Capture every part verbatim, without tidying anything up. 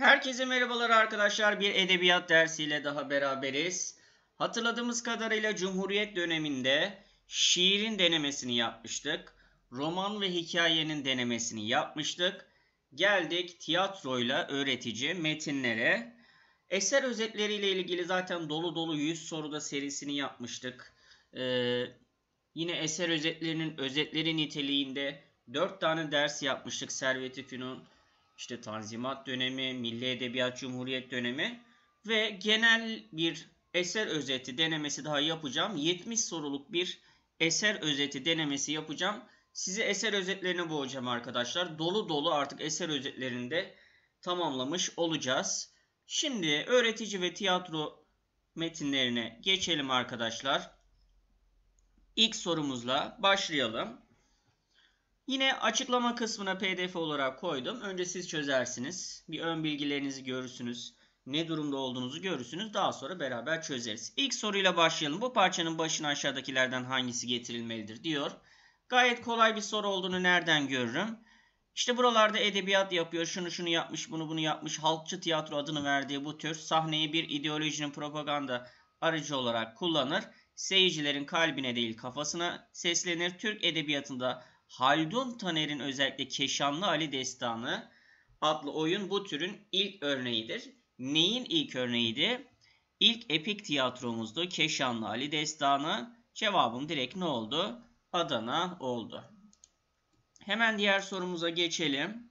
Herkese merhabalar arkadaşlar. Bir edebiyat dersiyle daha beraberiz. Hatırladığımız kadarıyla Cumhuriyet döneminde şiirin denemesini yapmıştık. Roman ve hikayenin denemesini yapmıştık. Geldik tiyatroyla öğretici metinlere. Eser özetleriyle ilgili zaten dolu dolu yüz soruda serisini yapmıştık. Ee, yine eser özetlerinin özetleri niteliğinde dört tane ders yapmıştık. Servet-i Fünun, İşte Tanzimat dönemi, Milli Edebiyat Cumhuriyet dönemi ve genel bir eser özeti denemesi daha yapacağım. yetmiş soruluk bir eser özeti denemesi yapacağım. Sizi eser özetlerine boğacağım arkadaşlar. Dolu dolu artık eser özetlerini de tamamlamış olacağız. Şimdi öğretici ve tiyatro metinlerine geçelim arkadaşlar. İlk sorumuzla başlayalım. Yine açıklama kısmına P D F olarak koydum. Önce siz çözersiniz. Bir ön bilgilerinizi görürsünüz. Ne durumda olduğunuzu görürsünüz. Daha sonra beraber çözeriz. İlk soruyla başlayalım. Bu parçanın başına aşağıdakilerden hangisi getirilmelidir diyor. Gayet kolay bir soru olduğunu nereden görürüm? İşte buralarda edebiyat yapıyor. Şunu şunu yapmış, bunu bunu yapmış. Halkçı tiyatro adını verdiği bu tür sahneyi bir ideolojinin propaganda aracı olarak kullanır. Seyircilerin kalbine değil kafasına seslenir. Türk edebiyatında Haldun Taner'in özellikle Keşanlı Ali Destanı adlı oyun bu türün ilk örneğidir. Neyin ilk örneğiydi? İlk epik tiyatromuzdu. Keşanlı Ali Destanı. Cevabım direkt ne oldu? Adana oldu. Hemen diğer sorumuza geçelim.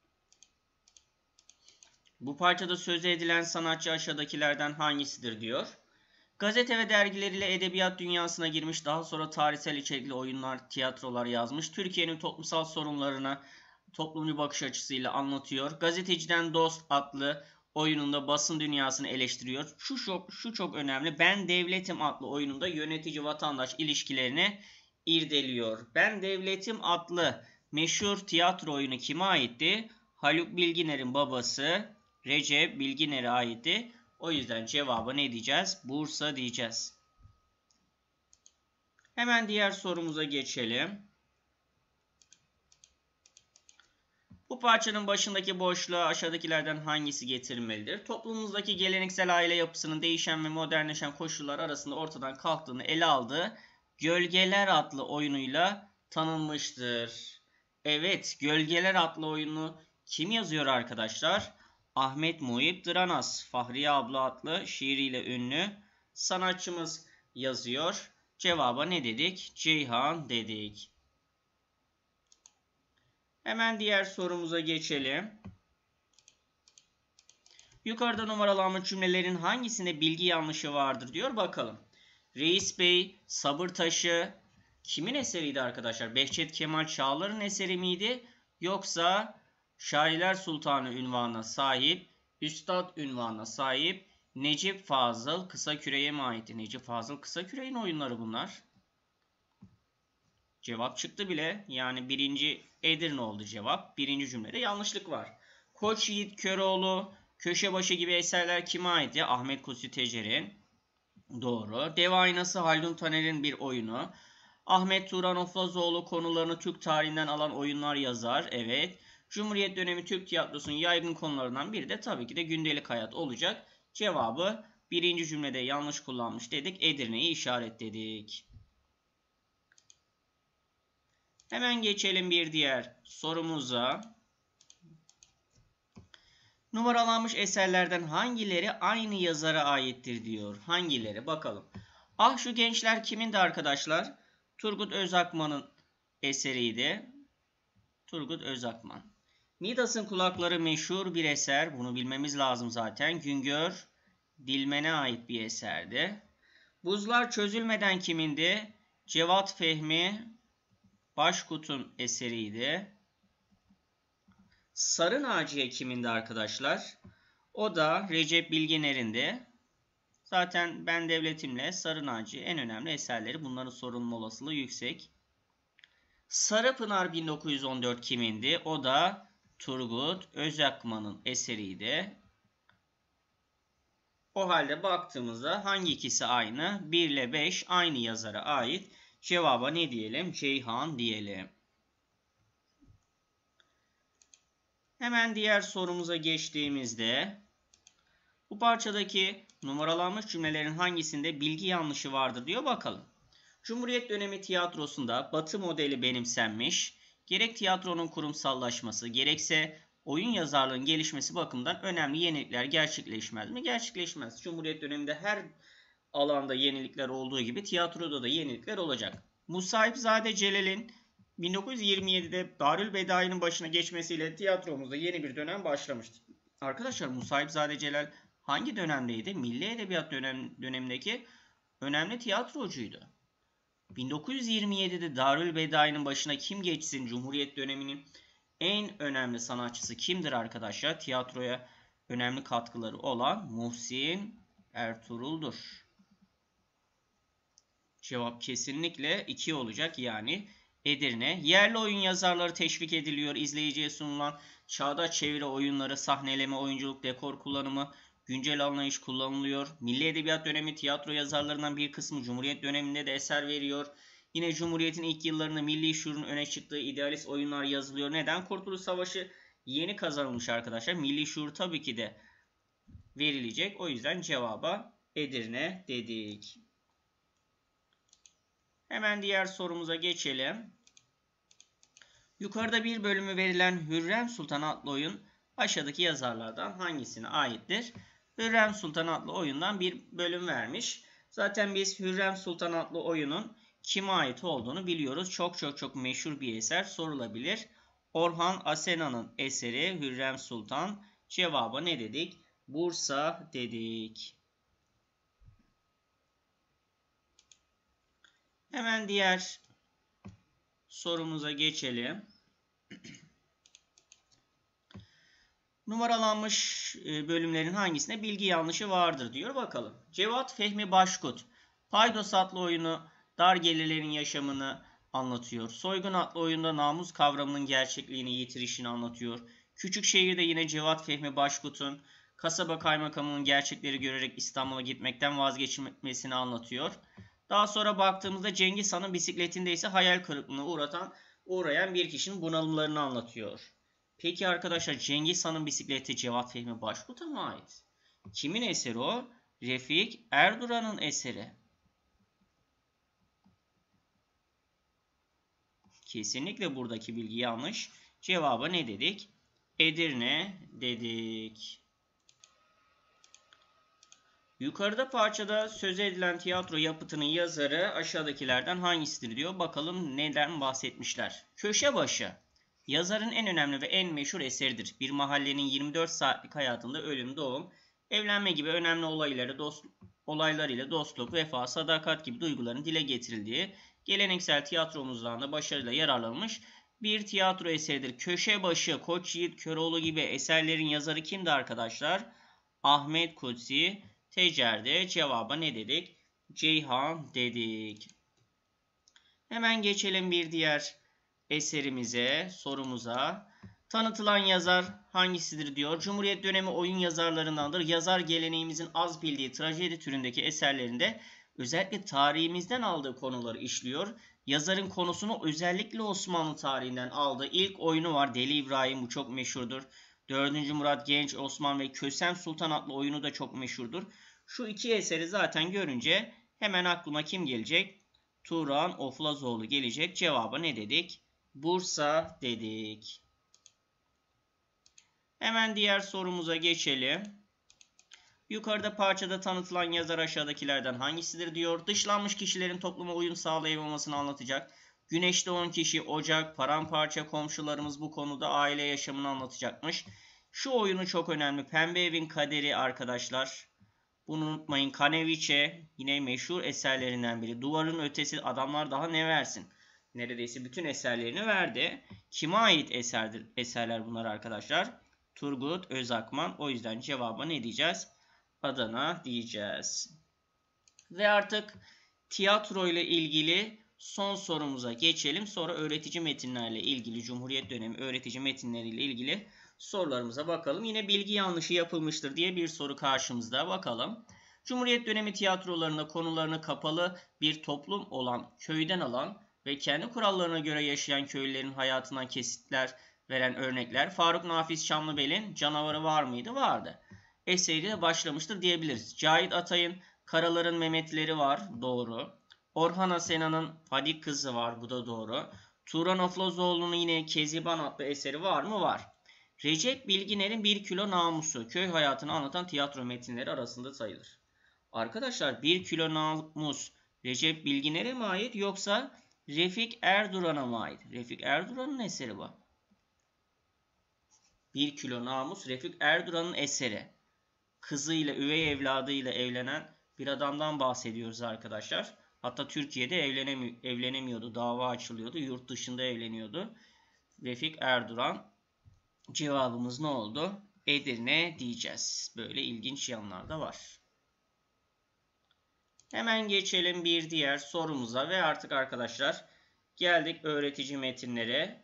Bu parçada söz edilen sanatçı aşağıdakilerden hangisidir diyor. Gazete ve dergileriyle edebiyat dünyasına girmiş, daha sonra tarihsel içerikli oyunlar, tiyatrolar yazmış. Türkiye'nin toplumsal sorunlarına toplumcu bakış açısıyla anlatıyor. Gazeteciden Dost adlı oyununda basın dünyasını eleştiriyor. Şu çok, şu çok önemli. Ben Devletim adlı oyununda yönetici vatandaş ilişkilerini irdeliyor. Ben Devletim adlı meşhur tiyatro oyunu kime aitti? Haluk Bilginer'in babası Recep Bilginer'e aitti. O yüzden cevaba ne diyeceğiz? Bursa diyeceğiz. Hemen diğer sorumuza geçelim. Bu parçanın başındaki boşluğa aşağıdakilerden hangisi getirilmelidir? Toplumumuzdaki geleneksel aile yapısının değişen ve modernleşen koşullar arasında ortadan kalktığını ele aldığı Gölgeler adlı oyunuyla tanınmıştır. Evet, Gölgeler adlı oyunu kim yazıyor arkadaşlar? Ahmet Muhip Dıranas, Fahriye abla adlı şiiriyle ünlü sanatçımız yazıyor. Cevaba ne dedik? Ceyhan dedik. Hemen diğer sorumuza geçelim. Yukarıda numaralanmış cümlelerin hangisinde bilgi yanlışı vardır diyor. Bakalım. Reis Bey, Sabır Taşı kimin eseriydi arkadaşlar? Behçet Kemal Çağlar'ın eseri miydi? Yoksa Şairler Sultanı unvanına sahip, Üstad unvanına sahip Necip Fazıl Kısaküre'ye mi aitti? Necip Fazıl Kısaküre'nin oyunları bunlar. Cevap çıktı bile. Yani birinci Edirne oldu cevap. Birinci cümlede yanlışlık var. Koç Yiğit Köroğlu, Köşebaşı gibi eserler kime aitti? Ahmet Kutsi Tecer'in. Doğru. Dev Aynası Haldun Taner'in bir oyunu. Ahmet Turan Oflazoğlu konularını Türk tarihinden alan oyunlar yazar. Evet. Cumhuriyet dönemi Türk tiyatrosunun yaygın konularından biri de tabii ki de gündelik hayat olacak. Cevabı birinci cümlede yanlış kullanmış dedik. Edirne'yi işaretledik. Hemen geçelim bir diğer sorumuza. Numaralanmış eserlerden hangileri aynı yazara aittir diyor. Hangileri? Bakalım. Ah Şu Gençler kimindi arkadaşlar? Turgut Özakman'ın eseriydi. Turgut Özakman. Midas'ın Kulakları meşhur bir eser. Bunu bilmemiz lazım zaten. Güngör Dilmen'e ait bir eserdi. Buzlar Çözülmeden kimindi? Cevat Fehmi Başkut'un eseriydi. Sarı Naciye kimindi arkadaşlar? O da Recep Bilginer'indi. Zaten Ben Devletim'le Sarı Naciye en önemli eserleri. Bunların sorulma olasılığı yüksek. Sarıpınar bin dokuz yüz on dört kimindi? O da Turgut Özakman'ın eseriydi. O halde baktığımızda hangi ikisi aynı? bir ile beş aynı yazara ait. Cevaba ne diyelim? Ceyhan diyelim. Hemen diğer sorumuza geçtiğimizde bu parçadaki numaralanmış cümlelerin hangisinde bilgi yanlışı vardır diyor, bakalım. Cumhuriyet dönemi tiyatrosunda Batı modeli benimsenmiş, gerek tiyatronun kurumsallaşması gerekse oyun yazarlığının gelişmesi bakımından önemli yenilikler gerçekleşmez mi? Gerçekleşmez. Cumhuriyet döneminde her alanda yenilikler olduğu gibi tiyatroda da yenilikler olacak. Musahipzade Celal'in bin dokuz yüz yirmi yedide Darülbedai'nin başına geçmesiyle tiyatromuzda yeni bir dönem başlamıştır. Arkadaşlar, Musahipzade Celal hangi dönemdeydi? Milli Edebiyat dönem, dönemindeki önemli tiyatrocuydu. bin dokuz yüz yirmi yedide Darülbedai'nin başına kim geçsin? Cumhuriyet döneminin en önemli sanatçısı kimdir arkadaşlar? Tiyatroya önemli katkıları olan Muhsin Ertuğrul'dur. Cevap kesinlikle iki olacak, yani Edirne. Yerli oyun yazarları teşvik ediliyor. İzleyiciye sunulan çağdaş çeviri oyunları, sahneleme, oyunculuk, dekor kullanımı, güncel anlayış kullanılıyor. Milli Edebiyat dönemi tiyatro yazarlarından bir kısmı Cumhuriyet döneminde de eser veriyor. Yine Cumhuriyet'in ilk yıllarında milli şuurun öne çıktığı idealist oyunlar yazılıyor. Neden? Kurtuluş Savaşı yeni kazanılmış arkadaşlar. Milli şuur tabii ki de verilecek. O yüzden cevaba Edirne dedik. Hemen diğer sorumuza geçelim. Yukarıda bir bölümü verilen Hürrem Sultan adlı oyun aşağıdaki yazarlardan hangisine aittir? Hürrem Sultan adlı oyundan bir bölüm vermiş. Zaten biz Hürrem Sultan adlı oyunun kime ait olduğunu biliyoruz. Çok çok çok meşhur bir eser, sorulabilir. Orhan Asena'nın eseri Hürrem Sultan. Cevaba ne dedik? Bursa dedik. Hemen diğer sorumuza geçelim. Numaralanmış bölümlerin hangisinde bilgi yanlışı vardır diyor, bakalım. Cevat Fehmi Başkut Paydos adlı oyunu dar gelirlerin yaşamını anlatıyor. Soygun adlı oyunda namus kavramının gerçekliğini yitirişini anlatıyor. Küçükşehir'de yine Cevat Fehmi Başkut'un kasaba kaymakamının gerçekleri görerek İstanbul'a gitmekten vazgeçmesini anlatıyor. Daha sonra baktığımızda Cengiz Han'ın bisikletinde ise hayal kırıklığına uğratan, uğrayan bir kişinin bunalımlarını anlatıyor. Peki arkadaşlar, Cengiz Han'ın bisikleti Cevat Fehmi Başkut'a mı ait? Kimin eseri o? Refik Erduran'ın eseri. Kesinlikle buradaki bilgi yanlış. Cevaba ne dedik? Edirne dedik. Yukarıda parçada söz edilen tiyatro yapıtının yazarı aşağıdakilerden hangisidir diyor. Bakalım neden bahsetmişler. Köşebaşı. Yazarın en önemli ve en meşhur eseridir. Bir mahallenin yirmi dört saatlik hayatında ölüm, doğum, evlenme gibi önemli olayları, dost, olaylar ile dostluk, vefa, sadakat gibi duyguların dile getirildiği geleneksel tiyatromuzdan da başarıyla yararlanmış bir tiyatro eseridir. Köşebaşı, Koç Yiğit Köroğlu gibi eserlerin yazarı kimdi arkadaşlar? Ahmet Kutsi Tecer'de. Cevaba ne dedik? Ceyhan dedik. Hemen geçelim bir diğer eserimize, sorumuza. Tanıtılan yazar hangisidir diyor. Cumhuriyet dönemi oyun yazarlarındandır. Yazar geleneğimizin az bildiği trajedi türündeki eserlerinde özellikle tarihimizden aldığı konuları işliyor. Yazarın konusunu özellikle Osmanlı tarihinden aldığı ilk oyunu var. Deli İbrahim, bu çok meşhurdur. dördüncü Murat, Genç Osman ve Kösem Sultan adlı oyunu da çok meşhurdur. Şu iki eseri zaten görünce hemen aklıma kim gelecek? Turan Oflazoğlu gelecek. Cevaba ne dedik? Bursa dedik. Hemen diğer sorumuza geçelim. Yukarıda parçada tanıtılan yazar aşağıdakilerden hangisidir diyor. Dışlanmış kişilerin topluma uyum sağlayamamasını anlatacak. Güneşte on kişi, Ocak, Paramparça komşularımız bu konuda aile yaşamını anlatacakmış. Şu oyunu çok önemli. Pembe Evin Kaderi arkadaşlar. Bunu unutmayın. Kaneviçe yine meşhur eserlerinden biri. Duvarın Ötesi, adamlar daha ne versin? Neredeyse bütün eserlerini verdi. Kime ait eserdir, eserler bunlar arkadaşlar? Turgut Özakman. O yüzden cevaba ne diyeceğiz? Adana diyeceğiz. Ve artık tiyatro ile ilgili son sorumuza geçelim. Sonra öğretici metinlerle ilgili, Cumhuriyet dönemi öğretici metinleriyle ilgili sorularımıza bakalım. Yine bilgi yanlışı yapılmıştır diye bir soru karşımızda. Bakalım. Cumhuriyet dönemi tiyatrolarında konularını kapalı bir toplum olan köyden alan ve kendi kurallarına göre yaşayan köylülerin hayatından kesitler veren örnekler. Faruk Nafiz Şamlıbel'in Canavarı var mıydı? Vardı. Eseriyle başlamıştır diyebiliriz. Cahit Atay'ın Karaların Mehmetleri var. Doğru. Orhan Asena'nın Fadik Kızı var. Bu da doğru. Turan Oflozoğlu'nun yine Keziban adlı eseri var mı? Var. Recep Bilginer'in Bir Kilo Namusu köy hayatını anlatan tiyatro metinleri arasında sayılır. Arkadaşlar Bir Kilo Namus Recep Bilginer'e mi ait yoksa Refik Erduran'a mı ait? Refik Erduran'ın eseri bu. Bir Kilo Namus Refik Erduran'ın eseri. Kızıyla, üvey evladıyla evlenen bir adamdan bahsediyoruz arkadaşlar. Hatta Türkiye'de evlenemi evlenemiyordu. Dava açılıyordu. Yurt dışında evleniyordu. Refik Erduran. Cevabımız ne oldu? Edirne diyeceğiz. Böyle ilginç yanlar da var. Hemen geçelim bir diğer sorumuza ve artık arkadaşlar geldik öğretici metinlere.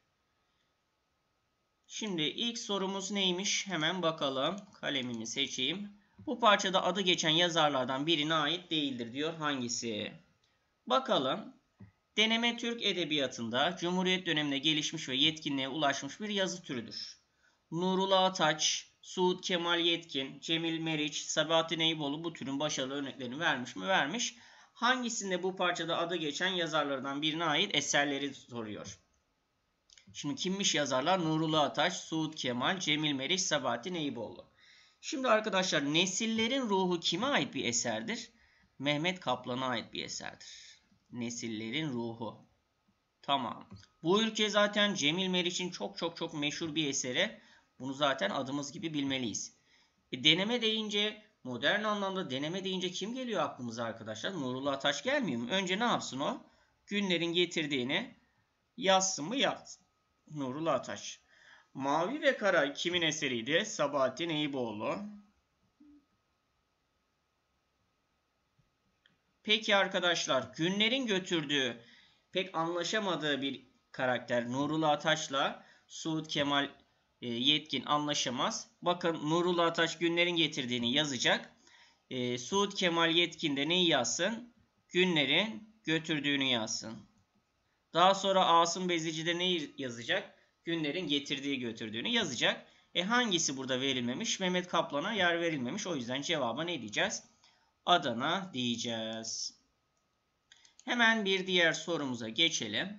Şimdi ilk sorumuz neymiş? Hemen bakalım. Kalemimi seçeyim. Bu parçada adı geçen yazarlardan birine ait değildir diyor. Hangisi? Bakalım. Deneme Türk Edebiyatı'nda Cumhuriyet döneminde gelişmiş ve yetkinliğe ulaşmış bir yazı türüdür. Nurullah Ataç, Suud Kemal Yetkin, Cemil Meriç, Sabahattin Eyüboğlu bu türün başarılı örneklerini vermiş mi? Vermiş. Hangisinde bu parçada adı geçen yazarlardan birine ait eserleri soruyor. Şimdi kimmiş yazarlar? Nurullah Ataç, Suud Kemal, Cemil Meriç, Sabahattin Eyüboğlu. Şimdi arkadaşlar Nesillerin Ruhu kime ait bir eserdir? Mehmet Kaplan'a ait bir eserdir. Nesillerin Ruhu. Tamam. Bu ülke zaten Cemil Meriç'in çok çok çok meşhur bir eseri. Bunu zaten adımız gibi bilmeliyiz. E, deneme deyince, modern anlamda deneme deyince kim geliyor aklımıza arkadaşlar? Nurullah Ataç gelmiyor mu? Önce ne yapsın o? Günlerin getirdiğini yazsın mı? Yazsın. Nurullah Ataç. Mavi ve Kara kimin eseriydi? Sabahattin Eyüboğlu. Peki arkadaşlar, günlerin götürdüğü, pek anlaşamadığı bir karakter Nurullah Ataç'la Suud Kemal e, Yetkin anlaşamaz. Bakın Nurullah Ataç günlerin getirdiğini yazacak. E, Suud Kemal Yetkin de neyi yazsın? Günlerin götürdüğünü yazsın. Daha sonra Asım Bezici de neyi yazacak? Günlerin getirdiği götürdüğünü yazacak. E hangisi burada verilmemiş? Mehmet Kaplan'a yer verilmemiş. O yüzden cevaba ne diyeceğiz? Adana diyeceğiz. Hemen bir diğer sorumuza geçelim.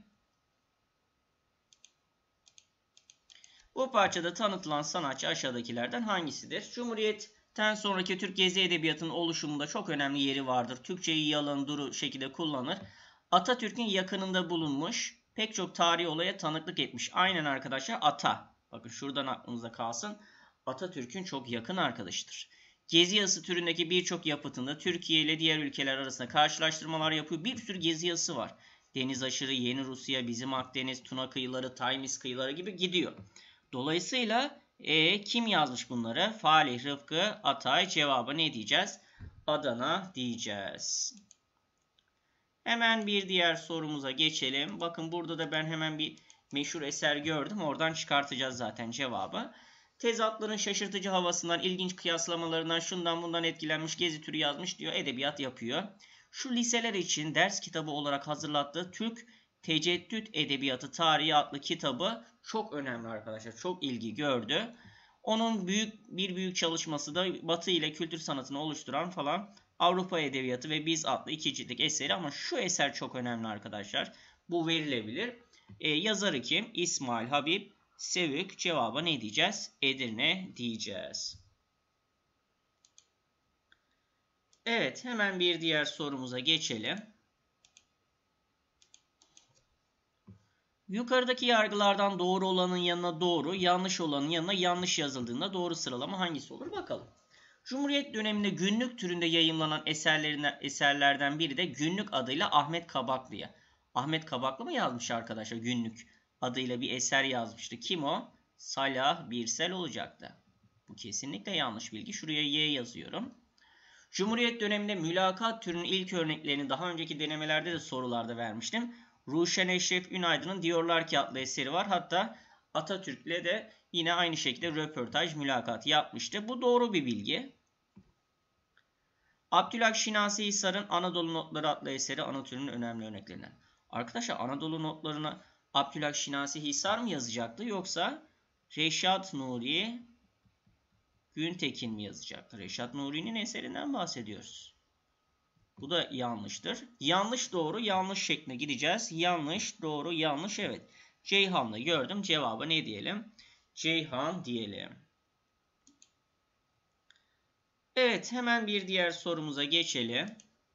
Bu parçada tanıtılan sanatçı aşağıdakilerden hangisidir? Cumhuriyet'ten sonraki Türk gezi edebiyatının oluşumunda çok önemli yeri vardır. Türkçeyi yalın, duru şekilde kullanır. Atatürk'ün yakınında bulunmuş, pek çok tarihi olaya tanıklık etmiş. Aynen arkadaşlar, Ata. Bakın şuradan aklınıza kalsın. Atatürk'ün çok yakın arkadaşıdır. Gezi yazısı türündeki birçok yapıtında Türkiye ile diğer ülkeler arasında karşılaştırmalar yapıyor. Bir sürü gezi yazısı var. Deniz aşırı, Yeni Rusya, Bizim Akdeniz, Tuna kıyıları, Taymis kıyıları gibi gidiyor. Dolayısıyla e, kim yazmış bunları? Falih Rıfkı Atay. Cevabı ne diyeceğiz? Adana diyeceğiz. Hemen bir diğer sorumuza geçelim. Bakın burada da ben hemen bir meşhur eser gördüm. Oradan çıkartacağız zaten cevabı. Tezatların şaşırtıcı havasından, ilginç kıyaslamalarından, şundan bundan etkilenmiş, gezi türü yazmış diyor. Edebiyat yapıyor. Şu liseler için ders kitabı olarak hazırlattığı Türk Teceddüt Edebiyatı Tarihi adlı kitabı çok önemli arkadaşlar. Çok ilgi gördü. Onun büyük bir büyük çalışması da Batı ile kültür sanatını oluşturan falan Avrupa Edebiyatı ve Biz adlı iki ciltlik eseri, ama şu eser çok önemli arkadaşlar. Bu verilebilir. E, yazarı kim? İsmail Habib Sevük. Cevaba ne diyeceğiz? Edirne diyeceğiz. Evet, hemen bir diğer sorumuza geçelim. Yukarıdaki yargılardan doğru olanın yanına doğru, yanlış olanın yanına yanlış yazıldığında doğru sıralama hangisi olur bakalım. Cumhuriyet döneminde günlük türünde yayımlanan eserlerden biri de Günlük adıyla Ahmet Kabaklı'ya. Ahmet Kabaklı mı yazmış arkadaşlar? Günlük adıyla bir eser yazmıştı. Kim o? Salah Birsel olacaktı. Bu kesinlikle yanlış bilgi. Şuraya Y yazıyorum. Cumhuriyet döneminde mülakat türünün ilk örneklerini daha önceki denemelerde de sorularda vermiştim. Ruşen Eşref Ünaydın'ın Diyorlar Ki adlı eseri var. Hatta Atatürk'le de yine aynı şekilde röportaj, mülakat yapmıştı. Bu doğru bir bilgi. Abdülhak Şinasi Hisar'ın Anadolu Notları adlı eseri ana türünün önemli örneklerinden. Arkadaşlar Anadolu Notlarını Abdülhak Şinasi Hisar mı yazacaktı yoksa Reşat Nuri Güntekin mi yazacaktı? Reşat Nuri'nin eserinden bahsediyoruz. Bu da yanlıştır. Yanlış doğru yanlış şeklinde gideceğiz. Yanlış doğru yanlış, evet. Ceyhan'la gördüm. Cevabı ne diyelim? Ceyhan diyelim. Evet, hemen bir diğer sorumuza geçelim.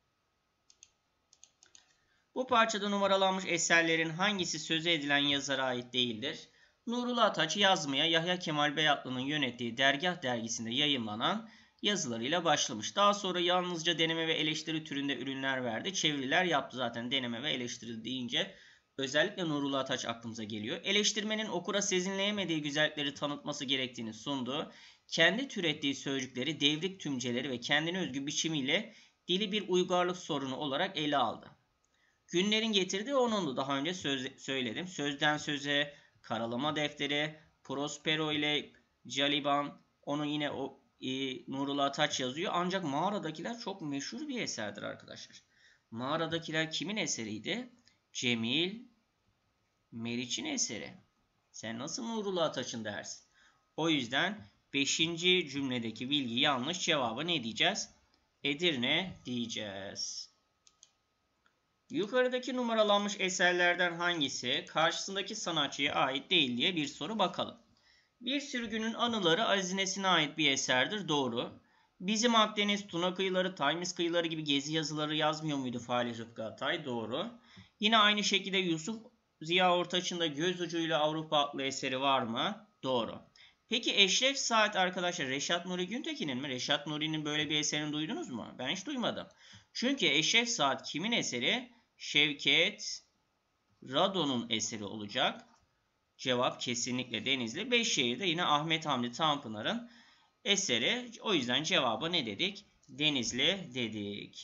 Bu parçada numaralanmış eserlerin hangisi söze edilen yazara ait değildir? Nurullah Ataç yazmaya Yahya Kemal Beyatlı'nın yönettiği Dergah dergisinde yayımlanan yazılarıyla başlamış. Daha sonra yalnızca deneme ve eleştiri türünde ürünler verdi. Çeviriler yaptı zaten deneme ve eleştiri deyince. Özellikle Nurullah Ataç aklımıza geliyor. Eleştirmenin okura sezinleyemediği güzellikleri tanıtması gerektiğini sundu. Kendi türettiği sözcükleri, devrik tümceleri ve kendine özgü biçimiyle dili bir uygarlık sorunu olarak ele aldı. Günlerin getirdiği onundu. Daha önce söz, söyledim. Sözden söze, karalama defteri, Prospero ile Caliban, onun yine o e, Nurullah Ataç yazıyor. Ancak Mağaradakiler çok meşhur bir eserdir arkadaşlar. Mağaradakiler kimin eseriydi? Cemil Meriç'in eseri. Sen nasıl Nurullah Ataç'ın dersin? O yüzden beşinci cümledeki bilgi yanlış. Cevabı ne diyeceğiz? Edirne diyeceğiz. Yukarıdaki numaralanmış eserlerden hangisi karşısındaki sanatçıya ait değil diye bir soru bakalım. Bir Sürgünün Anıları Aziz Nesin'e ait bir eserdir. Doğru. Bizim Akdeniz, Tuna Kıyıları, Taymis Kıyıları gibi gezi yazıları yazmıyor muydu Falih Rıfkı Atay? Doğru. Yine aynı şekilde Yusuf Ziya Ortaç'ın da Göz Ucuyla Avrupa adlı eseri var mı? Doğru. Peki Eşref Saat arkadaşlar Reşat Nuri Güntekin'in mi? Reşat Nuri'nin böyle bir eserini duydunuz mu? Ben hiç duymadım. Çünkü Eşref Saat kimin eseri? Şevket Radon'un eseri olacak. Cevap kesinlikle Denizli. Beyşehir'de yine Ahmet Hamdi Tanpınar'ın eseri. O yüzden cevabı ne dedik? Denizli dedik.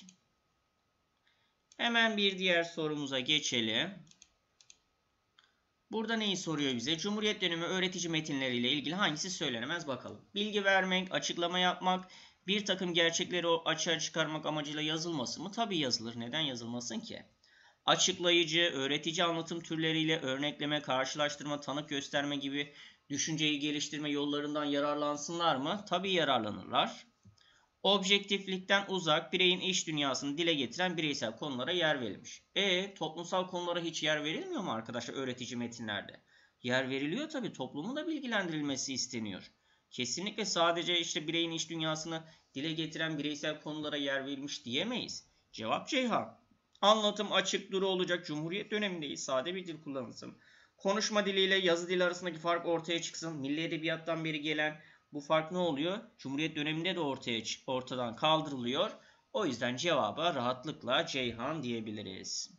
Hemen bir diğer sorumuza geçelim. Burada neyi soruyor bize? Cumhuriyet dönemi öğretici metinleriyle ilgili hangisi söylenemez bakalım. Bilgi vermek, açıklama yapmak, bir takım gerçekleri açığa çıkarmak amacıyla yazılması mı? Tabii yazılır. Neden yazılmasın ki? Açıklayıcı, öğretici anlatım türleriyle örnekleme, karşılaştırma, tanık gösterme gibi düşünceyi geliştirme yollarından yararlansınlar mı? Tabii yararlanırlar. Objektiflikten uzak, bireyin iç dünyasını dile getiren bireysel konulara yer verilmiş. E, toplumsal konulara hiç yer verilmiyor mu arkadaşlar öğretici metinlerde? Yer veriliyor tabii, toplumun da bilgilendirilmesi isteniyor. Kesinlikle sadece işte bireyin iç dünyasını dile getiren bireysel konulara yer verilmiş diyemeyiz. Cevap Ceyhan. Anlatım açık duru olacak. Cumhuriyet dönemindeyiz. Sade bir dil kullanılsın. Konuşma diliyle yazı dili arasındaki fark ortaya çıksın. Milli edebiyattan beri gelen bu fark ne oluyor? Cumhuriyet döneminde de ortaya ortadan kaldırılıyor. O yüzden cevaba rahatlıkla Ceyhan diyebiliriz.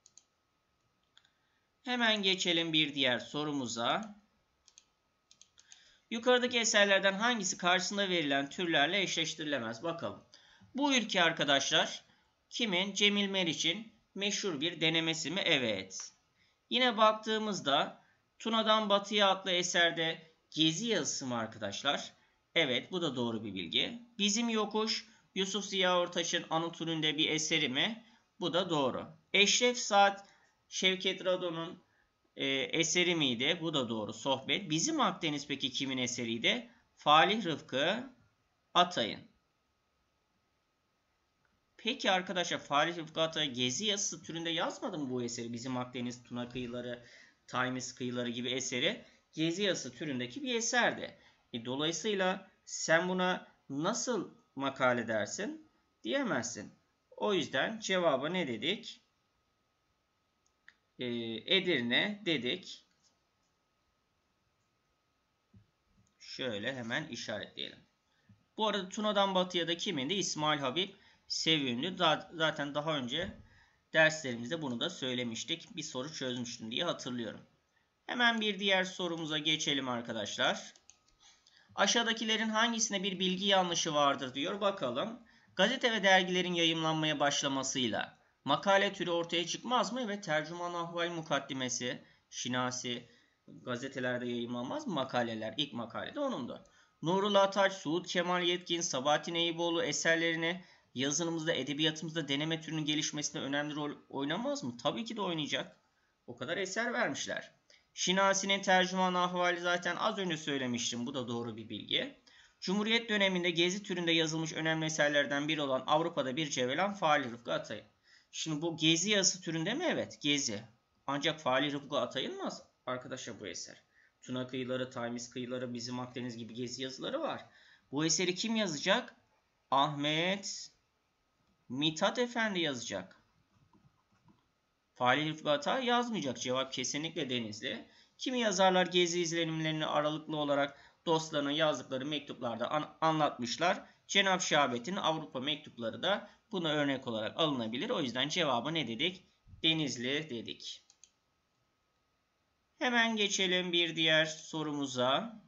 Hemen geçelim bir diğer sorumuza. Yukarıdaki eserlerden hangisi karşısında verilen türlerle eşleştirilemez? Bakalım. Bu ülke arkadaşlar kimin? Cemil Meriç'in meşhur bir denemesi mi? Evet. Yine baktığımızda Tuna'dan Batı'ya adlı eserde gezi yazısı mı arkadaşlar? Evet, bu da doğru bir bilgi. Bizim Yokuş Yusuf Ziya Ortaç'ın anı türünde bir eseri mi? Bu da doğru. Eşref Saat Şevket Radon'un e, eseri miydi? Bu da doğru. Sohbet. Bizim Akdeniz peki kimin eseriydi? Falih Rıfkı Atay'ın. Peki arkadaşlar Falih Rıfkı Atay gezi yazısı türünde yazmadı mı bu eseri? Bizim Akdeniz, Tuna Kıyıları, Taymis Kıyıları gibi eseri gezi yazısı türündeki bir eserdi. E, dolayısıyla sen buna nasıl makale dersin? Diyemezsin. O yüzden cevaba ne dedik? E, Edirne dedik. Şöyle hemen işaretleyelim. Bu arada Tuna'dan Batı'ya da kimindi? İsmail Habib Seviyordu. Zaten daha önce derslerimizde bunu da söylemiştik. Bir soru çözmüştüm diye hatırlıyorum. Hemen bir diğer sorumuza geçelim arkadaşlar. Aşağıdakilerin hangisinde bir bilgi yanlışı vardır diyor. Bakalım. Gazete ve dergilerin yayımlanmaya başlamasıyla makale türü ortaya çıkmaz mı? Ve Tercüman Ahval Mukaddimesi, Şinasi gazetelerde yayımlanmaz mı makaleler? İlk makalede onun da. Nurullah Ataç, Suud Kemal Yetkin, Sabahattin Eyüboğlu eserlerini yazınımızda, edebiyatımızda deneme türünün gelişmesinde önemli rol oynamaz mı? Tabii ki de oynayacak. O kadar eser vermişler. Şinasi'nin tercüman ahvali zaten az önce söylemiştim. Bu da doğru bir bilgi. Cumhuriyet döneminde gezi türünde yazılmış önemli eserlerden biri olan Avrupa'da bir Cevelen Fali Rıfkı Atay'ın. Şimdi bu gezi yazısı türünde mi? Evet, gezi. Ancak Fali Rıfkı Atay'ın mı arkadaşlar bu eser? Tuna kıyıları, Taymis kıyıları, bizim Akdeniz gibi gezi yazıları var. Bu eseri kim yazacak? Ahmet Mithat Efendi yazacak. Fali Rıfkı Atay yazmayacak. Cevap kesinlikle Denizli. Kimi yazarlar gezi izlenimlerini aralıklı olarak dostlarına yazdıkları mektuplarda an anlatmışlar. Cenab-ı Şahabet'in Avrupa mektupları da buna örnek olarak alınabilir. O yüzden cevabı ne dedik? Denizli dedik. Hemen geçelim bir diğer sorumuza.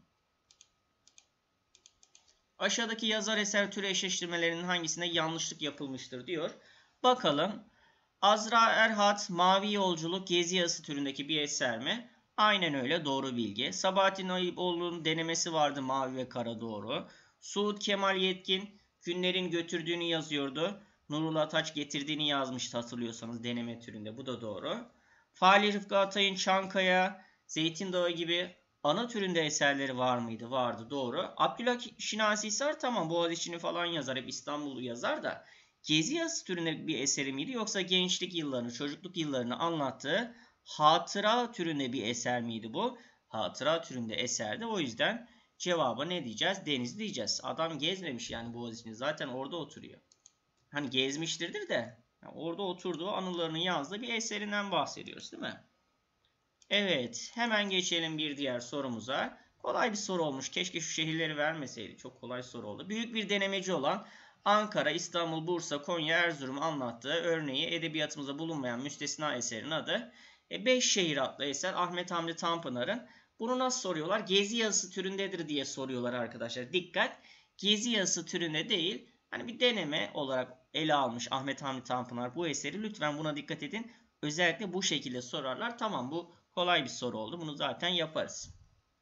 Aşağıdaki yazar eser türü eşleştirmelerinin hangisinde yanlışlık yapılmıştır diyor. Bakalım. Azra Erhat, Mavi Yolculuk, Gezi yazısı türündeki bir eser mi? Aynen öyle, doğru bilgi. Sabahattin Ayıboğlu'nun denemesi vardı, Mavi ve Kara, doğru. Suud Kemal Yetkin günlerin götürdüğünü yazıyordu. Nurullah Taç getirdiğini yazmıştı hatırlıyorsanız deneme türünde. Bu da doğru. Fali Rıfkı Atay'ın Çankaya, Zeytin Dağı gibi ana türünde eserleri var mıydı? Vardı, doğru. Abdullah Şinasi Hisar tamam, Boğaziçi'ni falan yazar, hep İstanbul'u yazar da gezi yazısı türünde bir eseri miydi yoksa gençlik yıllarını, çocukluk yıllarını anlattığı hatıra türünde bir eser miydi bu? Hatıra türünde eserdi. O yüzden cevaba ne diyeceğiz? Denizli diyeceğiz. Adam gezmemiş yani Boğaziçi'ni. Zaten orada oturuyor. Hani gezmiştirdir de yani orada oturduğu anılarını yazdığı bir eserinden bahsediyoruz değil mi? Evet, hemen geçelim bir diğer sorumuza. Kolay bir soru olmuş. Keşke şu şehirleri vermeseydi. Çok kolay soru oldu. Büyük bir denemeci olan Ankara, İstanbul, Bursa, Konya, Erzurum anlattığı örneği edebiyatımızda bulunmayan müstesna eserin adı. E, Beş Şehir adlı eser Ahmet Hamdi Tanpınar'ın. Bunu nasıl soruyorlar? Gezi yazısı türündedir diye soruyorlar arkadaşlar. Dikkat! Gezi yazısı türünde değil. Hani bir deneme olarak ele almış Ahmet Hamdi Tanpınar bu eseri. Lütfen buna dikkat edin. Özellikle bu şekilde sorarlar. Tamam, bu kolay bir soru oldu. Bunu zaten yaparız.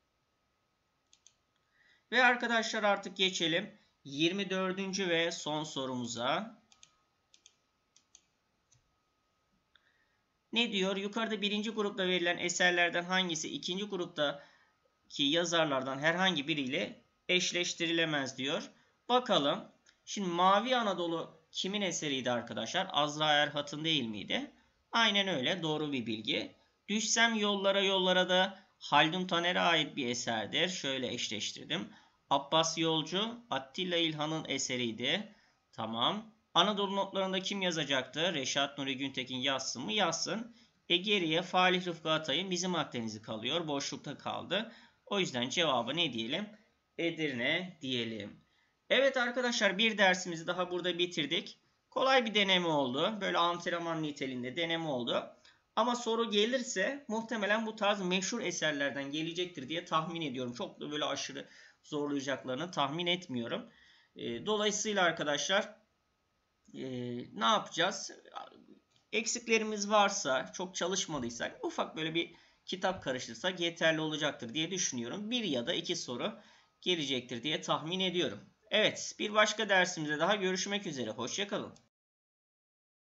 Ve arkadaşlar artık geçelim yirmi dördüncü ve son sorumuza. Ne diyor? Yukarıda birinci grupta verilen eserlerden hangisi ikinci gruptaki yazarlardan herhangi biriyle eşleştirilemez diyor. Bakalım. Şimdi Mavi Anadolu kimin eseriydi arkadaşlar? Azra Erhat'ın değil miydi? Aynen öyle. Doğru bir bilgi. Düşsem Yollara Yollara da Haldun Taner'e ait bir eserdir. Şöyle eşleştirdim. Abbas Yolcu Attila İlhan'ın eseriydi. Tamam. Anadolu notlarında kim yazacaktı? Reşat Nuri Güntekin yazsın mı? Yazsın. E geriye Falih Rıfkı Atay'ın Bizim Akdeniz'i kalıyor. Boşlukta kaldı. O yüzden cevabı ne diyelim? Edirne diyelim. Evet arkadaşlar, bir dersimizi daha burada bitirdik. Kolay bir deneme oldu. Böyle antrenman niteliğinde deneme oldu. Ama soru gelirse muhtemelen bu tarz meşhur eserlerden gelecektir diye tahmin ediyorum. Çok da böyle aşırı zorlayacaklarını tahmin etmiyorum. Dolayısıyla arkadaşlar ne yapacağız? Eksiklerimiz varsa, çok çalışmadıysak ufak böyle bir kitap karıştırsak yeterli olacaktır diye düşünüyorum. Bir ya da iki soru gelecektir diye tahmin ediyorum. Evet, bir başka dersimizde daha görüşmek üzere. Hoşça kalın.